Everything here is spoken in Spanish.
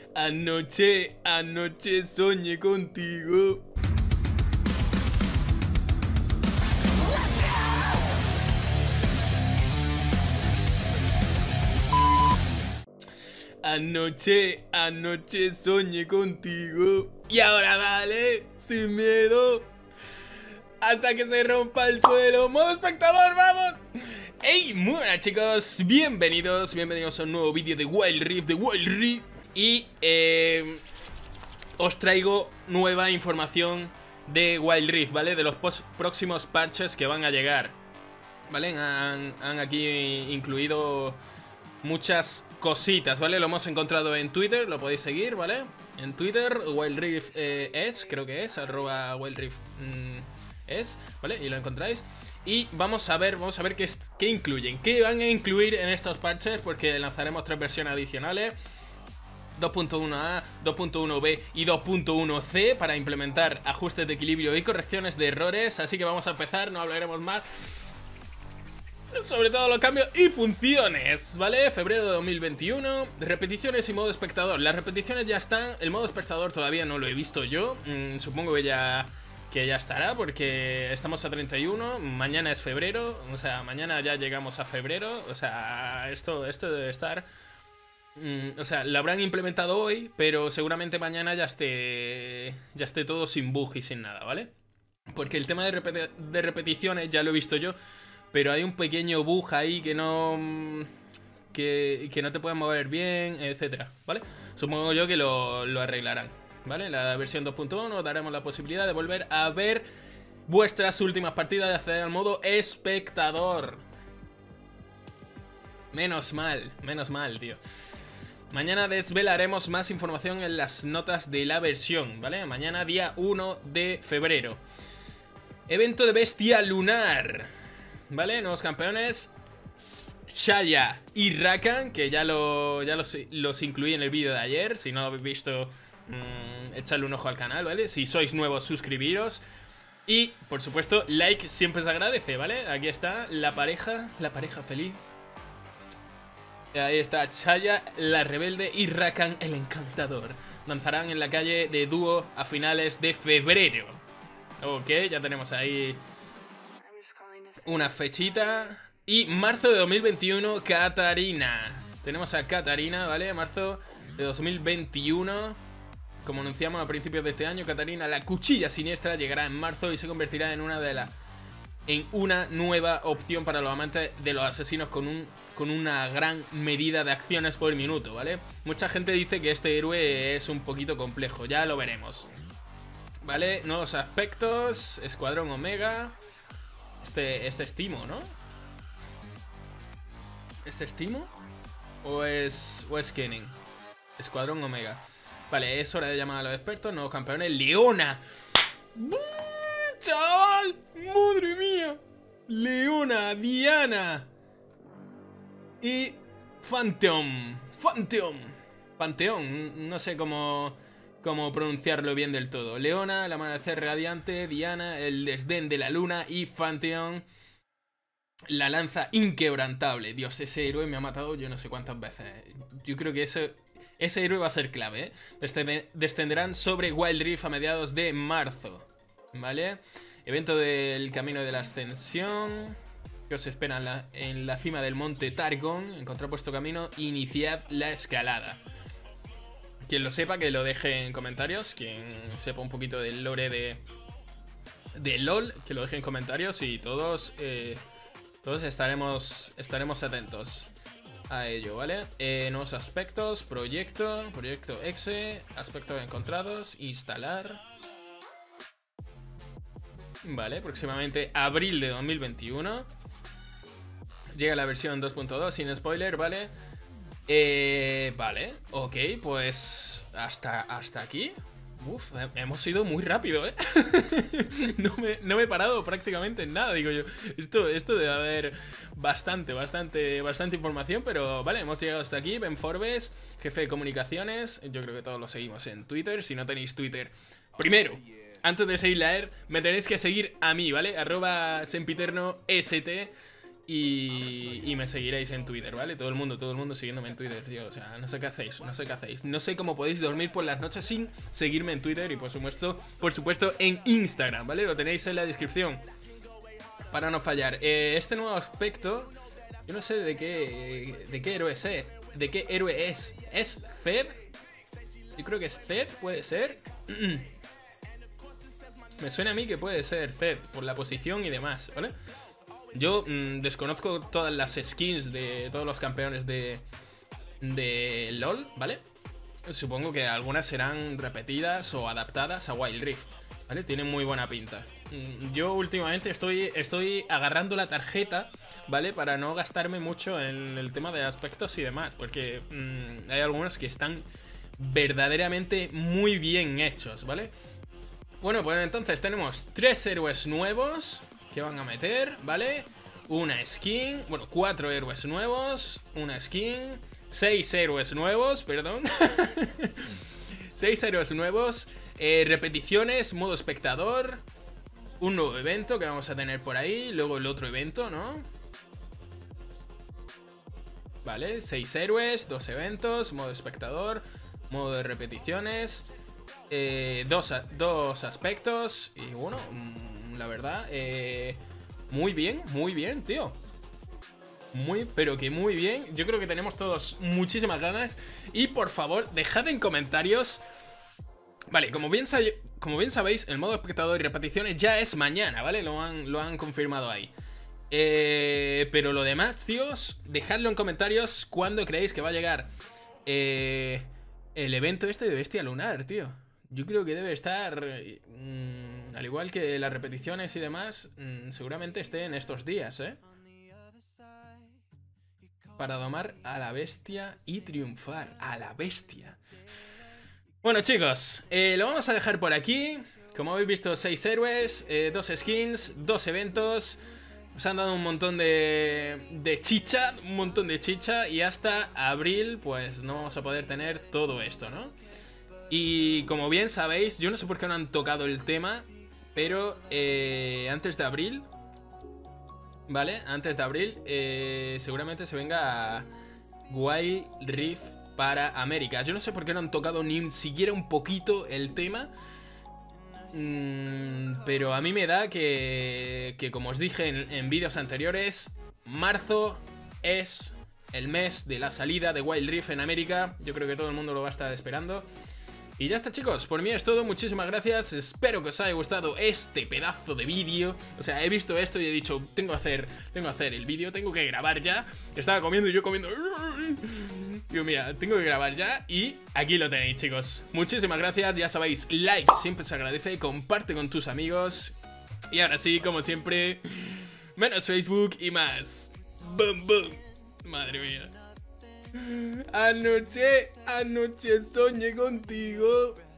Anoche soñé contigo. Anoche soñé contigo. Y ahora dale, sin miedo, hasta que se rompa el suelo. ¡Modo espectador, vamos! ¡Hey! Muy buenas, chicos, bienvenidos a un nuevo vídeo de Wild Rift, Y os traigo nueva información de Wild Rift, ¿vale? De los próximos parches que van a llegar, ¿vale? Han aquí incluido muchas cositas, ¿vale? Lo hemos encontrado en Twitter, lo podéis seguir, ¿vale? En Twitter, WildRift creo que es, @ WildRift ¿vale? Y lo encontráis. Y vamos a ver qué incluyen, qué van a incluir en estos parches, porque lanzaremos 3 versiones adicionales: 2.1a, 2.1b y 2.1c, para implementar ajustes de equilibrio y correcciones de errores. Así que vamos a empezar, no hablaremos más, sobre todo los cambios y funciones, ¿vale? Febrero de 2021, repeticiones y modo espectador. Las repeticiones ya están, el modo espectador todavía no lo he visto yo. Supongo que ya estará, porque estamos a 31, mañana es febrero, o sea, mañana ya llegamos a febrero, o sea, esto debe estar... o sea, lo habrán implementado hoy, pero seguramente mañana ya esté todo sin bug y sin nada, ¿vale? Porque el tema de repeticiones ya lo he visto yo, pero hay un pequeño bug ahí que no te pueden mover bien, etcétera, ¿vale? Supongo yo que lo arreglarán, ¿vale? La versión 2.1 daremos la posibilidad de volver a ver vuestras últimas partidas y acceder al modo espectador. Menos mal, tío. Mañana desvelaremos más información en las notas de la versión, ¿vale? Mañana, día 1 de febrero. Evento de bestia lunar, ¿vale? Nuevos campeones: Xayah y Rakan, que ya los incluí en el vídeo de ayer. Si no lo habéis visto, echadle un ojo al canal, ¿vale? Si sois nuevos, suscribiros. Y, por supuesto, like siempre se agradece, ¿vale? Aquí está la pareja feliz. Ahí está Xayah, la rebelde, y Rakan, el encantador. Lanzarán en la calle de dúo a finales de febrero. Ok, ya tenemos ahí una fechita. Y marzo de 2021, Katarina. Tenemos a Katarina, ¿vale? Marzo de 2021. Como anunciamos a principios de este año, Katarina, la cuchilla siniestra, llegará en marzo y se convertirá en una nueva opción para los amantes de los asesinos, con una gran medida de acciones por minuto, ¿vale? Mucha gente dice que este héroe es un poquito complejo, ya lo veremos, ¿vale? Nuevos aspectos: Escuadrón Omega. Este es Timo, ¿no? ¿Este es Timo? ¿O es Kennen? Escuadrón Omega. Vale, es hora de llamar a los expertos. Nuevos campeones: Leona. ¡Chaval! ¡Madre mía! Leona, Diana y Pantheon, no sé cómo pronunciarlo bien del todo. Leona, el amanecer radiante; Diana, el desdén de la luna; y Pantheon, la lanza inquebrantable. Dios, ese héroe me ha matado yo no sé cuántas veces. Yo creo que ese héroe va a ser clave, ¿eh? Descenderán sobre Wild Rift a mediados de marzo, ¿vale? Evento del Camino de la Ascensión, que os espera en la cima del monte Targon. Encontrad vuestro camino, iniciad la escalada. Quien lo sepa, que lo deje en comentarios. Quien sepa un poquito del lore de LOL, que lo deje en comentarios. Y todos estaremos atentos a ello, ¿vale? Nuevos aspectos: proyecto exe, aspectos encontrados, instalar. Vale, próximamente abril de 2021 llega la versión 2.2 sin spoiler, ¿vale? Vale, ok, pues hasta aquí. Uf, hemos ido muy rápido, ¿eh? No me he parado prácticamente en nada, digo yo. Esto debe haber bastante información, pero vale, hemos llegado hasta aquí. Ben Forbes, jefe de comunicaciones. Yo creo que todos lo seguimos en Twitter. Si no tenéis Twitter, primero, antes de seguirle a él, me tenéis que seguir a mí, ¿vale? @sempiternost. y me seguiréis en Twitter, ¿vale? Todo el mundo siguiéndome en Twitter, tío. O sea, no sé qué hacéis, no sé qué hacéis. No sé cómo podéis dormir por las noches sin seguirme en Twitter y por supuesto en Instagram, ¿vale? Lo tenéis en la descripción para no fallar. Este nuevo aspecto, yo no sé de qué héroe es. ¿De qué héroe es? ¿Es Zed? Yo creo que es Zed, puede ser. Me suena a mí que puede ser Zed, por la posición y demás, ¿vale? Yo desconozco todas las skins de todos los campeones de LoL, ¿vale? Supongo que algunas serán repetidas o adaptadas a Wild Rift, ¿vale? Tienen muy buena pinta. Yo últimamente estoy agarrando la tarjeta, ¿vale? Para no gastarme mucho en el tema de aspectos y demás, porque hay algunos que están verdaderamente muy bien hechos, ¿vale? Bueno, pues entonces tenemos 3 héroes nuevos que van a meter, ¿vale? Una skin, bueno, 4 héroes nuevos, una skin, 6 héroes nuevos, perdón. 6 héroes nuevos, repeticiones, modo espectador, un nuevo evento que vamos a tener por ahí, luego el otro evento, ¿no? Vale, 6 héroes, 2 eventos, modo espectador, modo de repeticiones, 2 aspectos y bueno, la verdad, muy bien, tío. Pero que muy bien. Yo creo que tenemos todos muchísimas ganas. Y por favor, dejad en comentarios. Vale, como bien sabéis, el modo espectador y repeticiones ya es mañana, ¿vale? Lo han confirmado ahí. Pero lo demás, tíos, dejadlo en comentarios cuándo creéis que va a llegar el evento este de Bestia Lunar, tío. Yo creo que debe estar, al igual que las repeticiones y demás, seguramente esté en estos días, ¿eh? Para domar a la bestia y triunfar a la bestia. Bueno, chicos, lo vamos a dejar por aquí. Como habéis visto, 6 héroes, 2 skins, 2 eventos. Nos han dado un montón de chicha, y hasta abril pues no vamos a poder tener todo esto, ¿no? Y como bien sabéis, yo no sé por qué no han tocado el tema, pero antes de abril, ¿vale? Antes de abril seguramente se venga Wild Rift para América. Yo no sé por qué no han tocado ni siquiera un poquito el tema, pero a mí me da que como os dije en vídeos anteriores, marzo es el mes de la salida de Wild Rift en América. Yo creo que todo el mundo lo va a estar esperando. Y ya está, chicos, por mí es todo, muchísimas gracias, espero que os haya gustado este pedazo de vídeo. O sea, he visto esto y he dicho, tengo que hacer el vídeo, tengo que grabar ya. Estaba comiendo y yo comiendo. Digo, mira, tengo que grabar ya y aquí lo tenéis, chicos. Muchísimas gracias, ya sabéis, like siempre se agradece, comparte con tus amigos. Y ahora sí, como siempre, menos Facebook y más. Bum, bum. Madre mía. Anoche soñé contigo.